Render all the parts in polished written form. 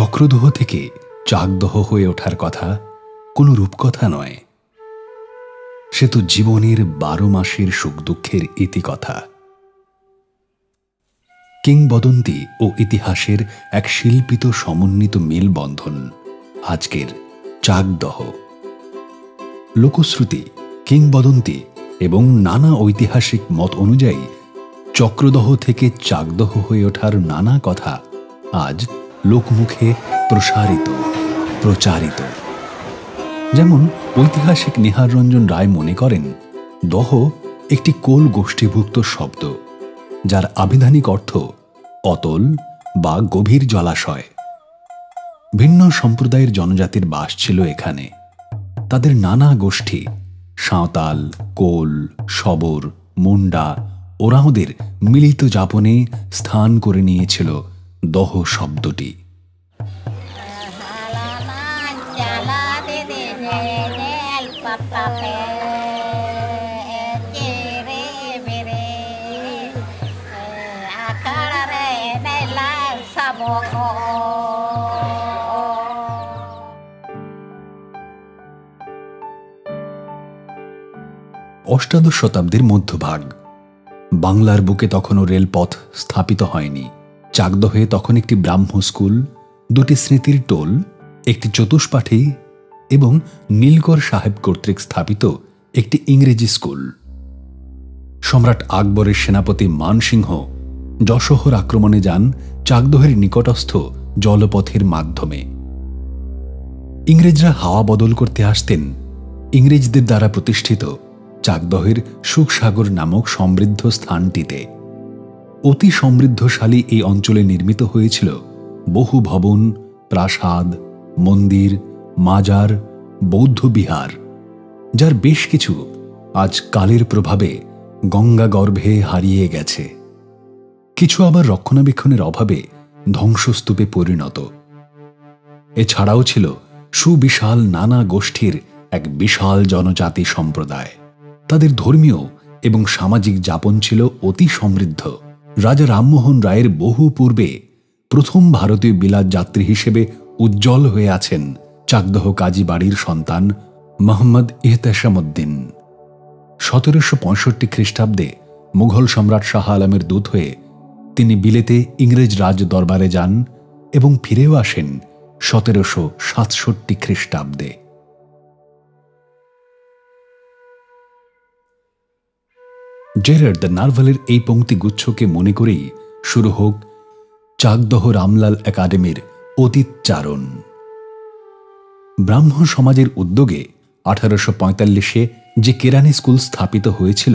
চক্রদহ থেকে চাকদহ হয়ে ওঠার কথা কোনো রূপকথা নয়, সে তো জীবনের 12 মাসের সুখ দুঃখের ইতিকথা। কিংবদন্তি ও ইতিহাসের এক শিল্পিত সমন্বিত মেলবন্ধন আজকের চাকদহ। লোকশ্রুতি, কিংবদন্তি এবং নানা ঐতিহাসিক মত অনুযায়ী চক্রদহ থেকে চাকদহ হয়ে ওঠার নানা কথা আজ লোকমুখে প্রসারিত, প্রচারিত। যেমন ঐতিহাসিক নিহার রঞ্জন রায় মনে করেন, দহ একটি কোল গোষ্ঠীভুক্ত শব্দ, যার আবিধানিক অর্থ অতল বা গভীর জলাশয়। ভিন্ন সম্প্রদায়ের জনজাতির বাস ছিল এখানে। তাদের নানা গোষ্ঠী সাঁওতাল, কোল, শবর, মুন্ডা, ওরাওদের মিলিত যাপনে স্থান করে নিয়েছিল দহ শব্দটি। অষ্টাদশ শতাব্দীর মধ্যভাগ। বাংলার বুকে তখনও রেলপথ স্থাপিত হয়নি। চাকদহে তখন একটি ব্রাহ্ম স্কুল, 2টি স্মৃতির টোল, একটি চতুষ্পাঠী এবং নীলকর সাহেব কর্তৃক স্থাপিত একটি ইংরেজি স্কুল। সম্রাট আকবরের সেনাপতি মানসিংহ যশোহর আক্রমণে যান চাকদহের নিকটস্থ জলপথের মাধ্যমে। ইংরেজরা হাওয়া বদল করতে আসতেন ইংরেজদের দ্বারা প্রতিষ্ঠিত চাকদহের সুখসাগর নামক সমৃদ্ধ স্থানটিতে। অতি সমৃদ্ধশালী এই অঞ্চলে নির্মিত হয়েছিল বহু ভবন, প্রাসাদ, মন্দির, মাজার, বৌদ্ধ বিহার, যার বেশ কিছু আজ কালের প্রভাবে গঙ্গা গর্ভে হারিয়ে গেছে। কিছু আবার রক্ষণাবেক্ষণের অভাবে ধ্বংসস্তূপে পরিণত। এছাড়াও ছিল সুবিশাল নানা গোষ্ঠীর এক বিশাল জনজাতি সম্প্রদায়। তাদের ধর্মীয় এবং সামাজিক যাপন ছিল অতি সমৃদ্ধ। রাজা রামমোহন রায়ের বহু পূর্বে প্রথম ভারতীয় বিলাত যাত্রী হিসেবে উজ্জ্বল হয়ে আছেন চাকদহ কাজী বাড়ির সন্তান মোহাম্মদ ইহতেশামউদ্দিন। 1765 খ্রিস্টাব্দে মুঘল সম্রাট শাহ আলমের দূত হয়ে তিনি বিলেতে ইংরেজ রাজ দরবারে যান এবং ফিরেও আসেন 1767 খ্রিস্টাব্দে। জেরার্ড দ্য নার্ভালের এই পংক্তিগুচ্ছকে মনে করেই শুরু হোক চাকদহ রামলাল একাডেমির অতীতচারণ। ব্রাহ্ম সমাজের উদ্যোগে 1845-এ যে কেরানি স্কুল স্থাপিত হয়েছিল,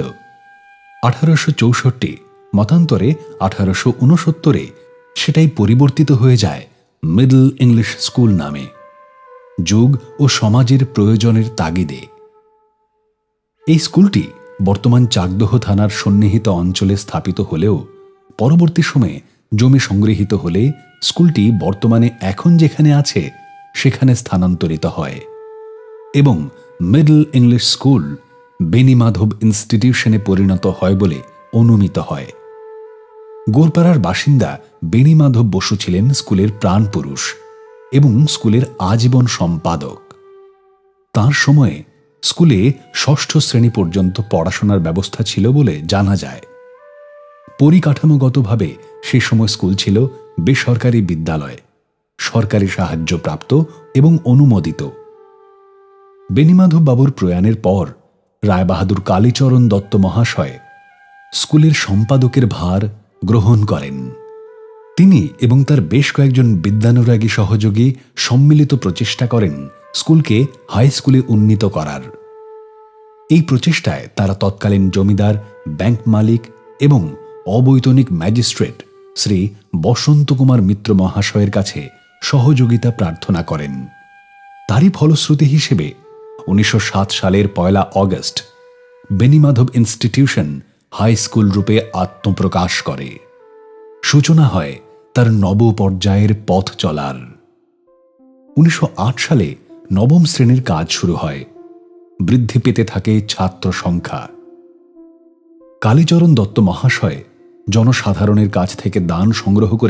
1864 মতান্তরে 1869-এ সেটাই পরিবর্তিত হয়ে যায় মিডল ইংলিশ স্কুল নামে, যুগ ও সমাজের প্রয়োজনের তাগিদে। এই স্কুলটি বর্তমান চাকদহ থানার সন্নিহিত অঞ্চলে স্থাপিত হলেও পরবর্তী সময়ে জমি সংগৃহীত হলে স্কুলটি বর্তমানে এখন যেখানে আছে সেখানে স্থানান্তরিত হয় এবং মিডল ইংলিশ স্কুল বেনিমাধব ইনস্টিটিউশনে পরিণত হয় বলে অনুমিত হয়। গোরপাড়ার বাসিন্দা বেনিমাধব বসু ছিলেন স্কুলের প্রাণপুরুষ এবং স্কুলের আজীবন সম্পাদক। তাঁর সময়ে স্কুলে 6ষ্ঠ শ্রেণী পর্যন্ত পড়াশোনার ব্যবস্থা ছিল বলে জানা যায়। পরিকাঠামোগতভাবে সে সময় স্কুল ছিল বেসরকারি বিদ্যালয়, সরকারি সাহায্যপ্রাপ্ত এবং অনুমোদিত। বেনিমাধব বাবুর প্রয়াণের পর রায়বাহাদুর কালীচরণ দত্ত মহাশয় স্কুলের সম্পাদকের ভার গ্রহণ করেন। তিনি এবং তার বেশ কয়েকজন বিদ্যানুরাগী সহযোগী সম্মিলিত প্রচেষ্টা করেন স্কুলকে হাই স্কুলে উন্নীত করার। এই প্রচেষ্টায় তারা তৎকালীন জমিদার, ব্যাংক মালিক এবং অবৈতনিক ম্যাজিস্ট্রেট শ্রী বসন্ত কুমার মিত্র মহাশয়ের কাছে সহযোগিতা প্রার্থনা করেন। তারই ফলশ্রুতি হিসেবে 1907 সালের 1 August Benimadhab institution high school রূপে আত্মপ্রকাশ করে। সূচনা হয় তার নব পর্যায়ের পথ চলার। 1908 সালে 9ম শ্রেণীর কাজ শুরু হয়। বৃদ্ধি পেতে থাকে ছাত্র সংখ্যা। কালীচরণ দত্ত মহাশয় জনসাধারণের কাছ থেকে দান সংগ্রহ করে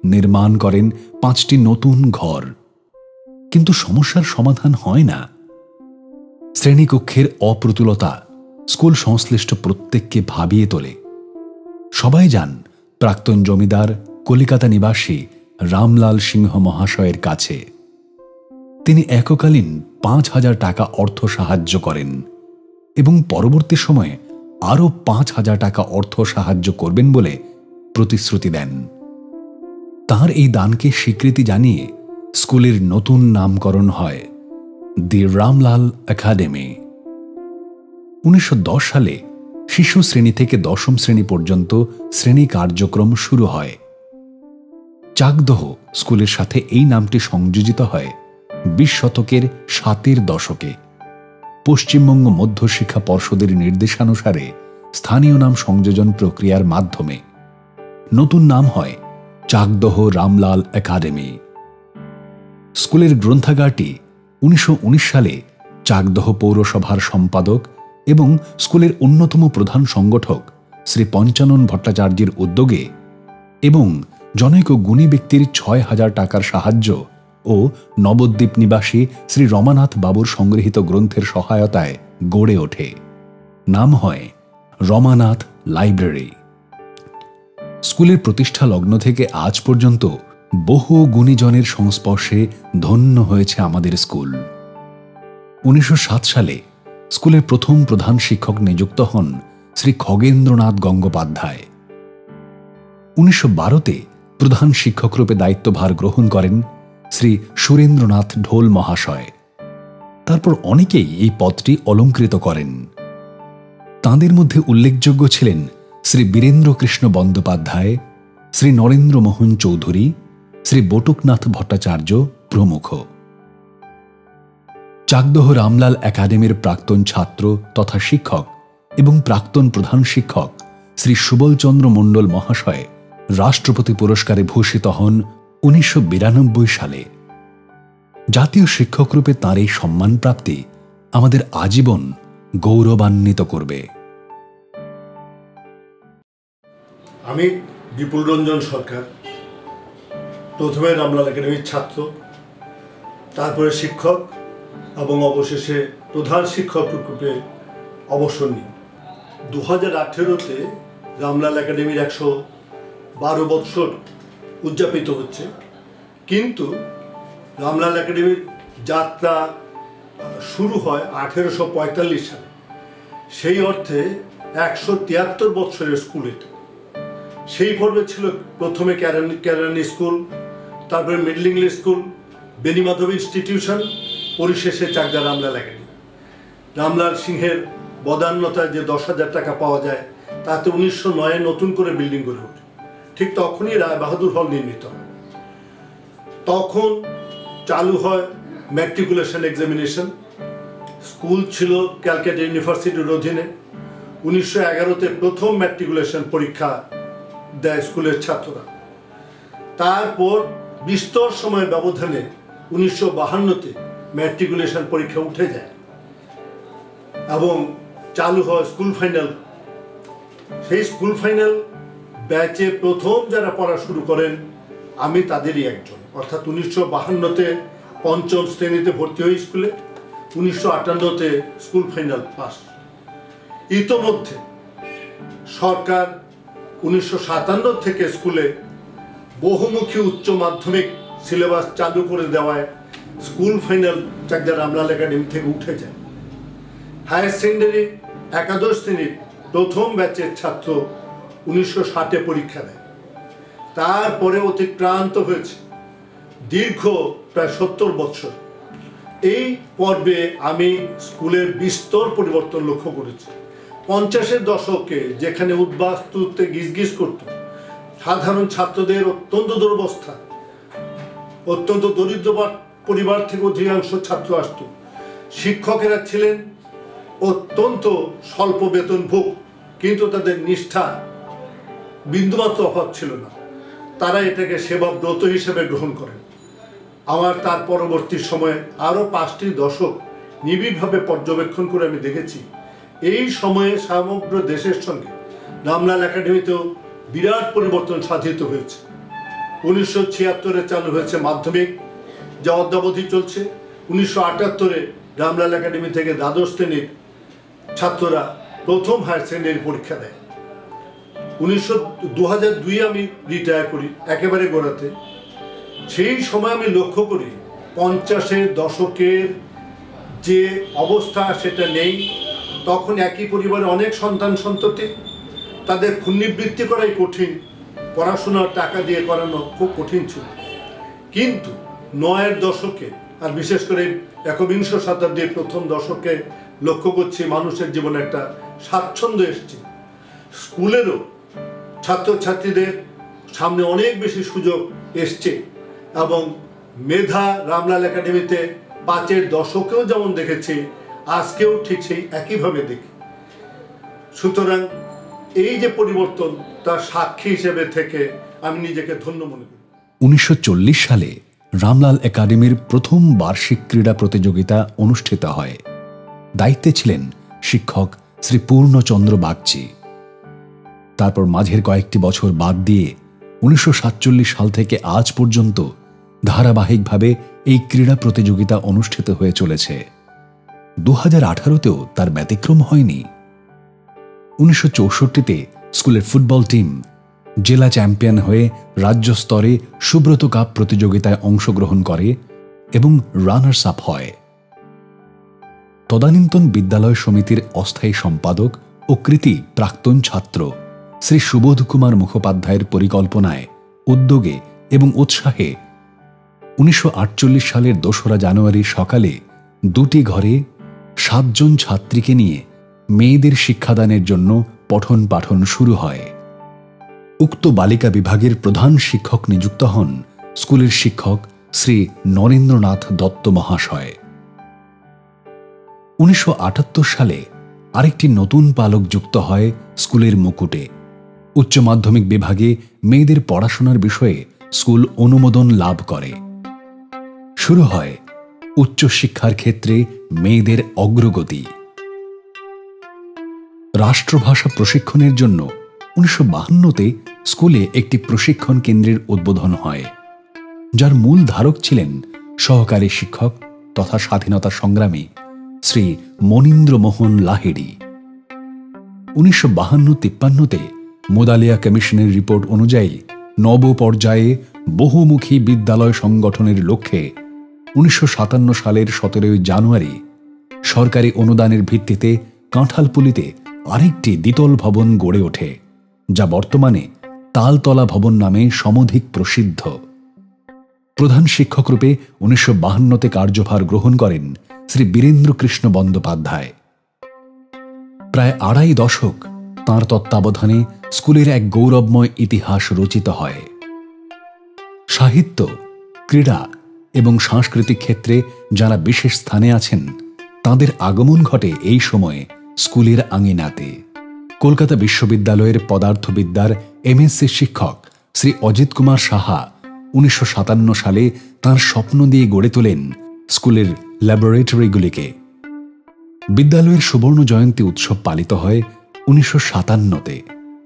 নির্মাণ করেন 5টি নতুন ঘর। কিন্তু সমস্যার সমাধান হয় না। শ্রেণীকক্ষের অপ্রতুলতা স্কুল সংশ্লিষ্ট প্রত্যেককে ভাবিয়ে তোলে। সবাই যান প্রাক্তন জমিদার কলিকাতা নিবাসী রামলাল সিংহ মহাশয়ের কাছে। তিনি এককালীন 5,000 টাকা অর্থ সাহায্য করেন এবং পরবর্তী সময়ে আরও 5,000 টাকা অর্থ সাহায্য করবেন বলে প্রতিশ্রুতি দেন। তার এই দানকে স্বীকৃতি জানিয়ে স্কুলের নতুন নামকরণ হয় দি রামলাল একাডেমি। 1910 সালে শিশু শ্রেণী থেকে 10ম শ্রেণী পর্যন্ত শ্রেণী কার্যক্রম শুরু হয়। চাকদহ স্কুলের সাথে এই নামটি সংযোজিত হয় 20 শতকের 7-এর দশকে। পশ্চিমবঙ্গ মধ্যশিক্ষা পর্ষদের নির্দেশানুসারে স্থানীয় নাম সংযোজন প্রক্রিয়ার মাধ্যমে নতুন নাম হয় চাকদহ রামলাল একাডেমি। স্কুলের গ্রন্থাগারটি 1919 সালে চাকদহ পৌরসভার সম্পাদক এবং স্কুলের অন্যতম প্রধান সংগঠক শ্রী পঞ্চানন ভট্টাচার্যের উদ্যোগে এবং জনৈক গুণী ব্যক্তির 6,000 টাকার সাহায্য ও নবদ্বীপ নিবাসী শ্রী রমানাথ বাবুর সংগৃহীত গ্রন্থের সহায়তায় গড়ে ওঠে। নাম হয় রমানাথ লাইব্রেরি। স্কুলের প্রতিষ্ঠা লগ্ন থেকে আজ পর্যন্ত বহু গুণীজনের সংস্পর্শে ধন্য হয়েছে আমাদের স্কুল। 1907 সালে স্কুলের প্রথম প্রধান শিক্ষক নিযুক্ত হন শ্রী খগেন্দ্রনাথ গঙ্গোপাধ্যায়। 1912-তে প্রধান শিক্ষকরূপে দায়িত্বভার গ্রহণ করেন শ্রী সুরেন্দ্রনাথ ঢোল মহাশয়। তারপর অনেকেই এই পদটি অলঙ্কৃত করেন। তাঁদের মধ্যে উল্লেখযোগ্য ছিলেন শ্রী বীরেন্দ্র কৃষ্ণ বন্দ্যোপাধ্যায়, শ্রী নরেন্দ্র মোহন চৌধুরী, শ্রী বটুকনাথ ভট্টাচার্য প্রমুখ। চাকদহ রামলাল একাডেমির প্রাক্তন ছাত্র তথা শিক্ষক এবং প্রাক্তন প্রধান শিক্ষক শ্রী সুবলচন্দ্র মণ্ডল মহাশয় রাষ্ট্রপতি পুরস্কারে ভূষিত হন 1992 সালে। জাতীয় শিক্ষকরূপে তাঁর এই সম্মান প্রাপ্তি আমাদের আজীবন গৌরবান্বিত করবে। আমি বিপুল রঞ্জন সরকার, প্রথমে রামলাল একাডেমির ছাত্র, তারপরে শিক্ষক এবং অবশেষে প্রধান শিক্ষক রূপে অবসর নিই। 2018-তে রামলাল একাডেমির 112 বৎসর উদযাপিত হচ্ছে, কিন্তু রামলাল একাডেমির যাত্রা শুরু হয় 1845 সালে। সেই অর্থে 173 বৎসরের স্কুল এটা। সেই পর্বে ছিল প্রথমে কেরানি স্কুল, তারপরে middle English school, Benimadhab institution, পরিশেষে চাকদা রামলাল একাডেমি। রামলাল সিংহের বদান্যতায় যে 10,000 টাকা পাওয়া যায়, তাতে 1909-এ নতুন করে বিল্ডিং গড়ে ওঠে। ঠিক তখনই রায় বাহাদুর হল নির্মিত হয়। তখন চালু হয় ম্যাট্রিকুলেশন এক্সামিনেশন। স্কুল ছিল ক্যালকাটা ইউনিভার্সিটির অধীনে। 1911-তে প্রথম ম্যাট্রিকুলেশন পরীক্ষা দেয় স্কুলের ছাত্ররা। তারপর বিস্তর সময় ব্যবধানে 1952-তে ম্যাট্রিকুলেশন পরীক্ষা উঠে যায় এবং চালু হয় স্কুল ফাইনাল। সেই স্কুল ফাইনাল ব্যাচে প্রথম যারা পড়া শুরু করেন আমি তাদেরই একজন। অর্থাৎ 1952-তে পঞ্চম শ্রেণীতে ভর্তি হই স্কুলে, 1958-তে স্কুল ফাইনাল পাস। ইতোমধ্যে সরকার 1957 থেকে স্কুলে বহুমুখী উচ্চ মাধ্যমিক সিলেবাস চালু করে দেওয়ায় school final Chakdah Ramlal academy থেকে উঠে যায়। হায়ার সেকেন্ডারি একাদশ শ্রেণীর প্রথম ব্যাচের ছাত্র 1960-এ পরীক্ষা দেয়। তারপরে অতিক্রান্ত হয়েছে দীর্ঘ প্রায় 70 বছর। এই পর্বে আমি স্কুলের বিস্তর পরিবর্তন লক্ষ্য করেছি। 50-এর দশকে যেখানে উদ্বাস্তুতে গিজগিজ করত, সাধারণ ছাত্রদের অত্যন্ত দুরবস্থা, অত্যন্ত দরিদ্র পরিবার থেকে অধিকাংশ ছাত্র আসত, শিক্ষকেরা ছিলেন অত্যন্ত স্বল্প বেতনভোগ, কিন্তু তাদের নিষ্ঠা বিন্দুমাত্র অভাব ছিল না। তারা এটাকে সেবাব্রত হিসেবে গ্রহণ করেন। আমার তার পরবর্তী সময়ে আরও 5টি দশক নিবিড়ভাবে পর্যবেক্ষণ করে আমি দেখেছি এই সময়ে সমগ্র দেশের সঙ্গে রামলাল একাডেমিতেও বিরাট পরিবর্তন সাধিত হয়েছে। 1976-এ চালু হয়েছে মাধ্যমিক, যা অদ্যাবধি চলছে। 1978-এ রামলাল একাডেমি থেকে দ্বাদশ শ্রেণীর ছাত্ররা প্রথম হায়ার সেকেন্ডারি পরীক্ষা দেয়। 2002 আমি রিটায়ার করি একেবারে গোড়াতে। সেই সময় আমি লক্ষ্য করি 50-এর দশকের যে অবস্থা সেটা নেই। তখন একই পরিবারে অনেক সন্তান সন্ততি, তাদের পুনরাবৃত্তি করাই কঠিন, পড়াশোনার টাকা দিয়ে করানো খুব কঠিন ছিল। কিন্তু 9-এর দশকে আর বিশেষ করে একবিংশ শতাব্দীর প্রথম দশকে লক্ষ্য করছি মানুষের জীবনে একটা স্বাচ্ছন্দ্য এসছে। স্কুলেরও ছাত্রছাত্রীদের সামনে অনেক বেশি সুযোগ এসছে এবং মেধা রামলাল একাডেমিতে 5-এর দশকেও যেমন দেখেছি, আজকেও ঠিক সেই একইভাবে দেখি। সুতরাং এই যে পরিবর্তন, তার সাক্ষী হিসেবে থেকে আমি নিজেকে ধন্য মনে করি। 1940 সালে রামলাল একাডেমির প্রথম বার্ষিক ক্রীড়া প্রতিযোগিতা অনুষ্ঠিত হয়। দায়িত্বে ছিলেন শিক্ষক শ্রী পূর্ণচন্দ্র বাগচি। তারপর মাঝের কয়েকটি বছর বাদ দিয়ে 1947 সাল থেকে আজ পর্যন্ত ধারাবাহিকভাবে এই ক্রীড়া প্রতিযোগিতা অনুষ্ঠিত হয়ে চলেছে। 2018-তেও তার ব্যতিক্রম হয়নি। 1964-তে স্কুলের ফুটবল টিম জেলা চ্যাম্পিয়ন হয়ে রাজ্য স্তরে সুব্রত কাপ প্রতিযোগিতায় অংশগ্রহণ করে এবং রানার্স আপ হয়। তদানীন্তন বিদ্যালয় সমিতির অস্থায়ী সম্পাদক ও কৃতি প্রাক্তন ছাত্র শ্রী সুবোধ কুমার মুখোপাধ্যায়ের পরিকল্পনায়, উদ্যোগে এবং উৎসাহে 1948 সালের 2রা জানুয়ারি সকালে 2টি ঘরে 7 জন ছাত্রীকে নিয়ে মেয়েদের শিক্ষাদানের জন্য পঠন পাঠন শুরু হয়। উক্ত বালিকা বিভাগের প্রধান শিক্ষক নিযুক্ত হন স্কুলের শিক্ষক শ্রী নরেন্দ্রনাথ দত্ত মহাশয়। 1978 সালে আরেকটি নতুন পালক যুক্ত হয় স্কুলের মুকুটে। উচ্চ মাধ্যমিক বিভাগে মেয়েদের পড়াশোনার বিষয়ে স্কুল অনুমোদন লাভ করে। শুরু হয় উচ্চ শিক্ষার ক্ষেত্রে মেয়েদের অগ্রগতি। রাষ্ট্রভাষা প্রশিক্ষণের জন্য 1952-তে স্কুলে একটি প্রশিক্ষণ কেন্দ্রের উদ্বোধন হয়, যার মূল ধারক ছিলেন সহকারী শিক্ষক তথা স্বাধীনতা সংগ্রামী শ্রী মনীন্দ্রমোহন লাহিড়ী। 1952-53-তে মোদালিয়া কমিশনের রিপোর্ট অনুযায়ী নব পর্যায়ে বহুমুখী বিদ্যালয় সংগঠনের লক্ষ্যে 1957 সালের 17 জানুয়ারি সরকারি অনুদানের ভিত্তিতে কাঁঠালপুলিতে আরেকটি দ্বিতল ভবন গড়ে ওঠে, যা বর্তমানে তালতলা ভবন নামে সমধিক প্রসিদ্ধ। প্রধান শিক্ষকরূপে 1952-তে কার্যভার গ্রহণ করেন শ্রী বীরেন্দ্র কৃষ্ণ বন্দ্যোপাধ্যায়। প্রায় 2.5 দশক তাঁর তত্ত্বাবধানে স্কুলের এক গৌরবময় ইতিহাস রচিত হয়। সাহিত্য, ক্রীড়া এবং সাংস্কৃতিক ক্ষেত্রে যারা বিশেষ স্থানে আছেন, তাঁদের আগমন ঘটে এই সময়ে স্কুলের আঙিনাতে। কলকাতা বিশ্ববিদ্যালয়ের পদার্থবিদ্যার এমএসসি শিক্ষক শ্রী অজিত কুমার সাহা 1957 সালে তাঁর স্বপ্ন দিয়ে গড়ে তোলেন স্কুলের ল্যাবরেটরিগুলিকে। বিদ্যালয়ের সুবর্ণ জয়ন্তী উৎসব পালিত হয় 1957-তে।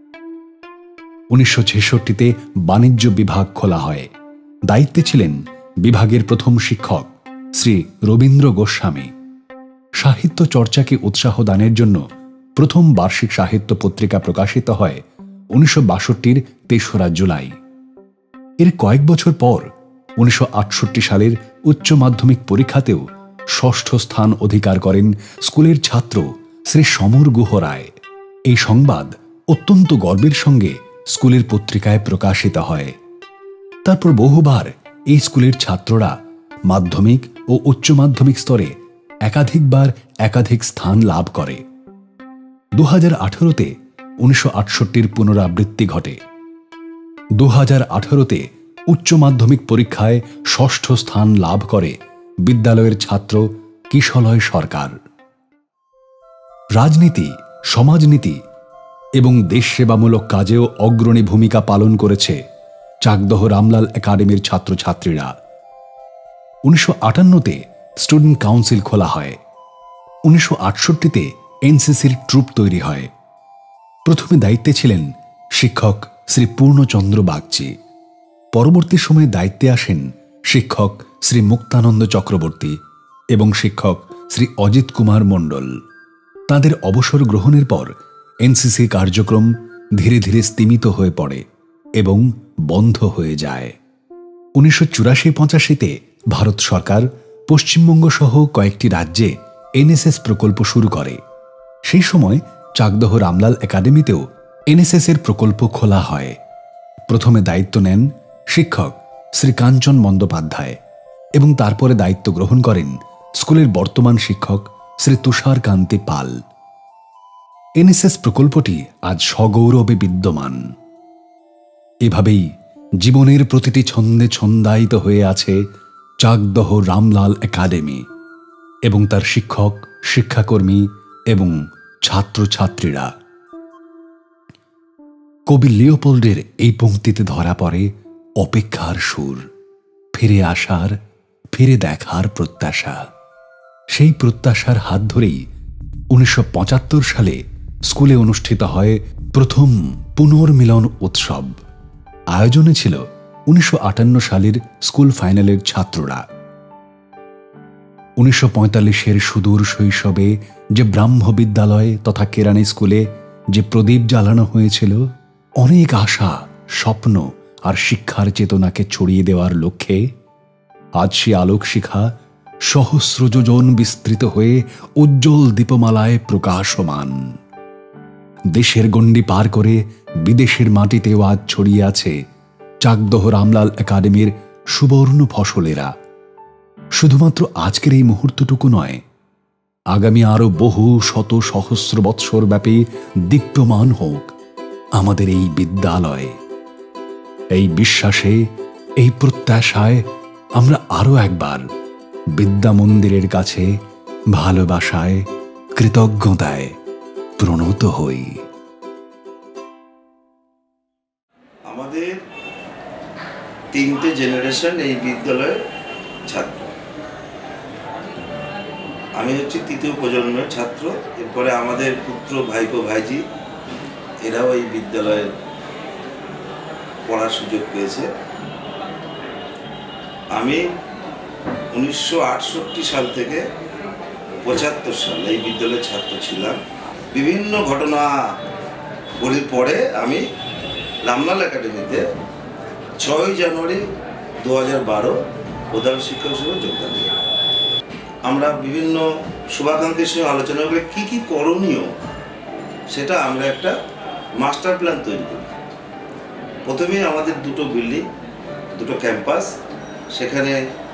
1966-তে বাণিজ্য বিভাগ খোলা হয়। দায়িত্বে ছিলেন বিভাগের প্রথম শিক্ষক শ্রী রবীন্দ্র গোস্বামী। সাহিত্য চর্চাকে উৎসাহ দানের জন্য প্রথম বার্ষিক সাহিত্য পত্রিকা প্রকাশিত হয় 1962-র 3রা জুলাই। এর কয়েক বছর পর 1968 সালের উচ্চ মাধ্যমিক পরীক্ষাতেও 6ষ্ঠ স্থান অধিকার করেন স্কুলের ছাত্র শ্রী সমর গুহ রায়। এই সংবাদ অত্যন্ত গর্বের সঙ্গে স্কুলের পত্রিকায় প্রকাশিত হয়। তারপর বহুবার এই স্কুলের ছাত্ররা মাধ্যমিক ও উচ্চ মাধ্যমিক স্তরে একাধিকবার একাধিক স্থান লাভ করে। 2018-তে 1968-র পুনরাবৃত্তি ঘটে। 2018-তে উচ্চ মাধ্যমিক পরীক্ষায় 6ষ্ঠ স্থান লাভ করে বিদ্যালয়ের ছাত্র কিশলয় সরকার। রাজনীতি, সমাজনীতি এবং দেশ সেবামূলক কাজেও অগ্রণী ভূমিকা পালন করেছে চাকদহ রামলাল একাডেমির ছাত্রছাত্রীরা। 1958-তে স্টুডেন্ট কাউন্সিল খোলা হয়। 1968-তে এনসিসির ট্রুপ তৈরি হয়। প্রথমে দায়িত্বে ছিলেন শিক্ষক শ্রী পূর্ণচন্দ্র বাগচি। পরবর্তী সময়ে দায়িত্বে আসেন শিক্ষক শ্রী মুক্তানন্দ চক্রবর্তী এবং শিক্ষক শ্রী অজিত কুমার মণ্ডল। তাদের অবসর গ্রহণের পর এনসিসি কার্যক্রম ধীরে ধীরে স্তিমিত হয়ে পড়ে এবং বন্ধ হয়ে যায়। 1984-85-তে ভারত সরকার পশ্চিমবঙ্গ সহ কয়েকটি রাজ্যে এনএসএস প্রকল্প শুরু করে। সেই সময় চাকদহ রামলাল একাডেমিতেও এনএসএস এর প্রকল্প খোলা হয়। প্রথমে দায়িত্ব নেন শিক্ষক শ্রী কাঞ্চন বন্দ্যোপাধ্যায় এবং তারপরে দায়িত্ব গ্রহণ করেন স্কুলের বর্তমান শিক্ষক শ্রী তুষার কান্তি পাল। এনএসএস প্রকল্পটি আজ সগৌরবে বিদ্যমান। এভাবেই জীবনের প্রতিটি ছন্দে ছন্দায়িত হয়ে আছে চাকদহ রামলাল একাডেমি এবং তার শিক্ষক, শিক্ষাকর্মী এবং ছাত্রছাত্রীরা। কবি লিওপোল্ডের এই পংক্তিতে ধরা পড়ে অপেক্ষার সুর, ফিরে আসার, ফিরে দেখার প্রত্যাশা। সেই প্রত্যাশার হাত ধরেই 1975 সালে স্কুলে অনুষ্ঠিত হয় প্রথম পুনর্মিলন উৎসব। আয়োজনে ছিল 1958 সালের স্কুল ফাইনালের ছাত্ররা। 1945-এর সুদূর শৈশবে যে ব্রাহ্ম বিদ্যালয় তথা কেরানি স্কুলে যে প্রদীপ জ্বালানো হয়েছিল, অনেক আশা, স্বপ্ন আর শিক্ষার চেতনাকে ছড়িয়ে দেওয়ার লক্ষ্যে আজ সে আলোক শিখা সহস্র যোজন বিস্তৃত হয়ে উজ্জ্বল দীপমালায় প্রকাশমান। দেশের গণ্ডি পার করে বিদেশের মাটিতেও আজ ছড়িয়ে আছে চাকদহ রামলাল একাডেমির সুবর্ণ ফসলেরা। শুধুমাত্র আজকের এই মুহূর্তটুকু নয়, আগামী আরো বহু শত সহস্র বৎসর ব্যাপী দীপ্যমান হোক আমাদের এই বিদ্যালয়। এই বিশ্বাসে, এই প্রত্যাশায় আমরা আরো একবার বিদ্যা মন্দিরের কাছে ভালোবাসায়, কৃতজ্ঞতায় প্রণত হই। আমাদের 3টে জেনারেশন এই বিদ্যালয়ের ছাত্র। আমি হচ্ছে 3য় প্রজন্মের ছাত্র। এরপরে আমাদের পুত্র, ভাইপো, ভাইজি এরাও এই বিদ্যালয়ে পড়ার সুযোগ পেয়েছে। আমি 1968 সাল থেকে 75 সাল এই বিদ্যালয়ের ছাত্র ছিলাম। বিভিন্ন ঘটনাগুলির পরে আমি রামলাল একাডেমিতে 6 জানুয়ারি 2012 প্রধান শিক্ষক হিসেবে যোগদান দিই। আমরা বিভিন্ন শুভাকাঙ্ক্ষীর সঙ্গে আলোচনা করে কী কী করণীয় সেটা আমরা একটা মাস্টার প্ল্যান তৈরি করি। প্রথমেই আমাদের 2টো বিল্ডিং, 2টো ক্যাম্পাস, সেখানে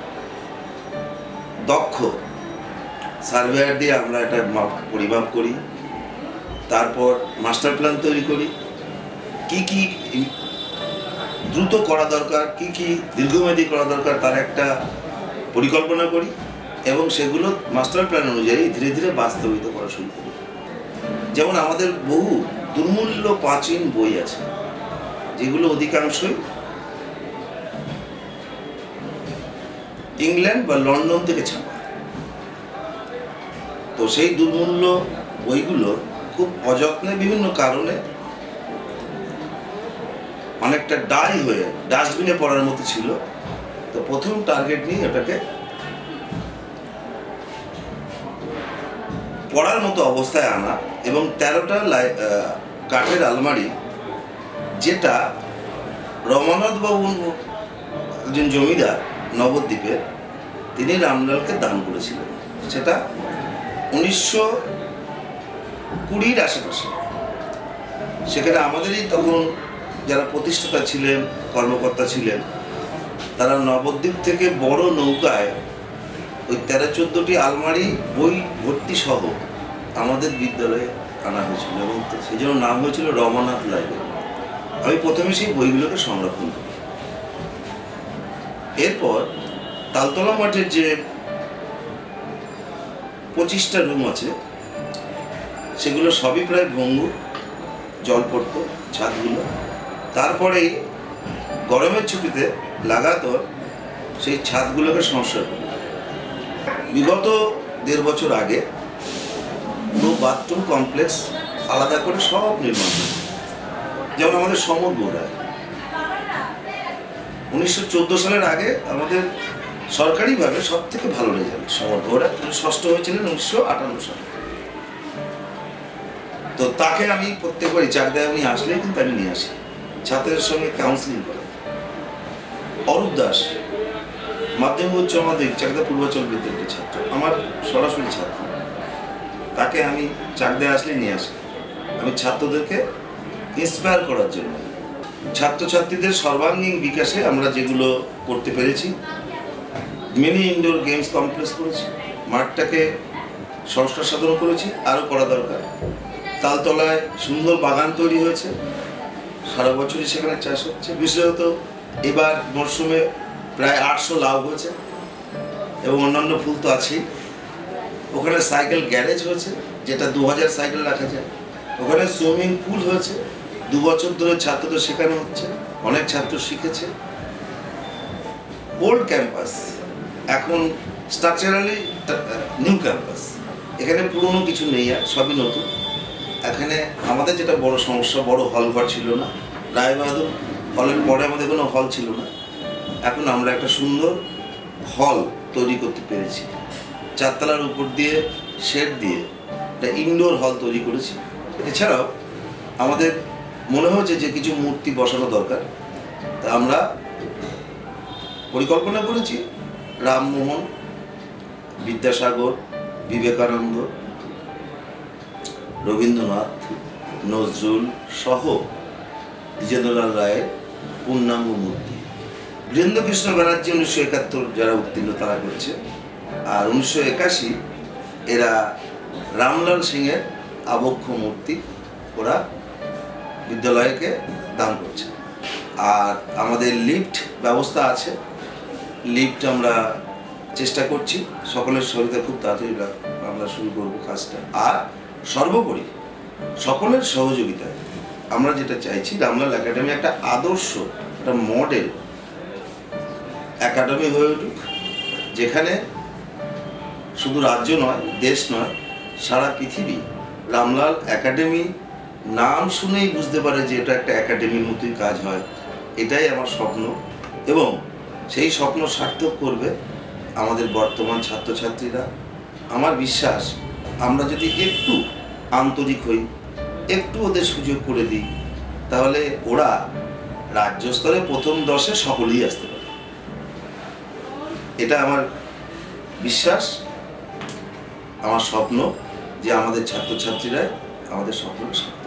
দক্ষ সার্ভেয়ার দিয়ে আমরা একটা পরিমাপ করি। তারপর মাস্টার প্ল্যান তৈরি করি, কি কি দ্রুত করা দরকার, কি কি দীর্ঘমেয়াদী করা দরকার তার একটা পরিকল্পনা করি এবং সেগুলো মাস্টার প্ল্যান অনুযায়ী ধীরে ধীরে বাস্তবায়িত করা শুরু করি। যেমন আমাদের বহু দুর্মূল্য প্রাচীন বই আছে যেগুলো অধিকাংশই ইংল্যান্ড বা লন্ডন থেকে ছাপা। তো সেই দুর্মূল্য বইগুলো খুব অযত্নে বিভিন্ন কারণে অনেকটা ডাই হয়ে ডাস্টবিনে পড়ার মতো ছিল। তো প্রথম টার্গেট নিয়ে এটাকে পড়ার মতো অবস্থায় আনা এবং 13টা কাঠের আলমারি, যেটা রমানাথ বাবু একজন জমিদার নবদ্বীপের, তিনি রামলালকে দান করেছিলেন। সেটা 1920-র আশেপাশে। সেখানে আমাদেরই তখন যারা প্রতিষ্ঠাতা ছিলেন, কর্মকর্তা ছিলেন, তারা নবদ্বীপ থেকে বড় নৌকায় ওই 13-14টি আলমারি বই ভর্তি সহ আমাদের বিদ্যালয়ে আনা হয়েছিল এবং সেই জন্য নাম হয়েছিল রমানাথ লাইব্রেরি। আমি প্রথমে সেই বইগুলোকে সংরক্ষণ করি। এরপর তালতলা মাঠের যে 25টা রুম আছে সেগুলো সবই প্রায় ভঙ্গুর, জল পড়তো ছাদগুলো। তারপরেই গরমের ছুটিতে লাগাতার সেই ছাদগুলোকে সংস্কার করি। বিগত 1.5 বছর আগে পুরো বাথরুম কমপ্লেক্স আলাদা করে সব নির্মাণ করি। যেমন আমাদের সমর গোড়ায় 1914 সালের আগে আমাদের সরকারিভাবে সব থেকে ভালো রেজাল্ট সমর্থ, ওরা ষষ্ঠ হয়েছিলেন 1958 সালে। তো তাকে আমি প্রত্যেকবারই চাকদায় আমি আসলেই কিন্তু আমি নিয়ে আসি, ছাত্রদের সঙ্গে কাউন্সিলিং করে। অরূপ দাস মাধ্যমিক উচ্চ মাধ্যমিক চাকদা পূর্বাচল বিদ্যালয়ের ছাত্র, আমার সরাসরি ছাত্র, তাকে আমি চাকদায় আসলেই নিয়ে আসি, আমি ছাত্রদেরকে ইন্সপায়ার করার জন্য। ছাত্রছাত্রীদের সর্বাঙ্গীন বিকাশে আমরা যেগুলো করতে পেরেছি, মিনি ইনডোর গেমস কমপ্লেক্স করেছি, মাঠটাকে সংস্কার সাধন করেছি, আরও করা দরকার। তালতলায় সুন্দর বাগান তৈরি হয়েছে, সারা বছরই সেখানে চাষ হচ্ছে। বিশেষত এবার মরশুমে প্রায় 800 লাউ হয়েছে এবং অন্যান্য ফুল তো আছেই। ওখানে সাইকেল গ্যারেজ হয়েছে, যেটা 2000 সাইকেল রাখা যায়। ওখানে সুইমিং পুল হয়েছে, 2 বছর ধরে ছাত্রদের শেখানো হচ্ছে, অনেক ছাত্র শিখেছে। ওল্ড ক্যাম্পাস এখন স্ট্রাকচারালি নিউ ক্যাম্পাস, এখানে পুরনো কিছু নেই, আর সবই নতুন। এখানে আমাদের যেটা বড় সমস্যা, বড় হল ঘর ছিল না, রায়বাহাদুর হলের পরে আমাদের কোনো হল ছিল না। এখন আমরা একটা সুন্দর হল তৈরি করতে পেরেছি, 4 তলার উপর দিয়ে শেড দিয়ে একটা ইনডোর হল তৈরি করেছি। এছাড়াও আমাদের মনে হচ্ছে যে কিছু মূর্তি বসানো দরকার, তা আমরা পরিকল্পনা করেছি রামমোহন, বিদ্যাসাগর, বিবেকানন্দ, রবীন্দ্রনাথ, নজরুল সহ দ্বিজেন্দ্রলাল রায়ের পূর্ণাঙ্গ মূর্তি। বীরেন্দ্রকৃষ্ণ ব্যানার্জি 1971 যারা উত্তীর্ণ তারা করেছে, আর 1981 এরা রামলাল সিংয়ের আবক্ষ মূর্তি ওরা বিদ্যালয়কে দান করছে। আর আমাদের লিফট ব্যবস্থা আছে, লিফট আমরা চেষ্টা করছি, সকলের সহযোগিতা খুব তাড়াতাড়ি আমরা শুরু করবো কাজটা। আর সর্বোপরি সকলের সহযোগিতায় আমরা যেটা চাইছি, রামলাল একাডেমি একটা আদর্শ, একটা মডেল একাডেমি হয়ে উঠুক, যেখানে শুধু রাজ্য নয়, দেশ নয়, সারা পৃথিবী রামলাল একাডেমি নাম শুনেই বুঝতে পারে যে এটা একটা একাডেমির মতোই কাজ হয়। এটাই আমার স্বপ্ন, এবং সেই স্বপ্ন সার্থক করবে আমাদের বর্তমান ছাত্রছাত্রীরা। আমার বিশ্বাস আমরা যদি একটু আন্তরিক হই, একটু ওদের সুযোগ করে দিই, তাহলে ওরা রাজ্য স্তরে প্রথম 10-এ সকলেই আসতে পারে। এটা আমার বিশ্বাস, আমার স্বপ্ন যে আমাদের ছাত্রছাত্রীরা আমাদের স্বপ্ন